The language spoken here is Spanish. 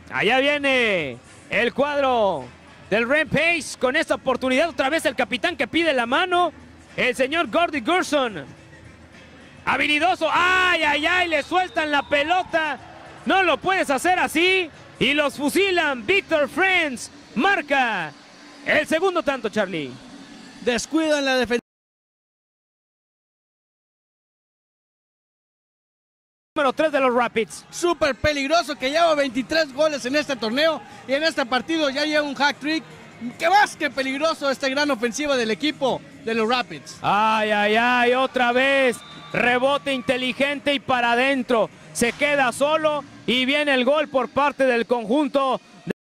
Allá viene el cuadro del Rampage con esta oportunidad. Otra vez el capitán que pide la mano. El señor Gordy Gerson. Habilidoso. ¡Ay, ay, ay! Le sueltan la pelota. No lo puedes hacer así. Y los fusilan. Victor Friends marca el segundo tanto, Charlie. Descuidan la defensa. Número 3 de los Rapids. Súper peligroso, que lleva 23 goles en este torneo y en este partido ya lleva un hat-trick. ¡Qué más que peligroso esta gran ofensiva del equipo de los Rapids! ¡Ay, ay, ay! Otra vez. Rebote inteligente y para adentro. Se queda solo y viene el gol por parte del conjunto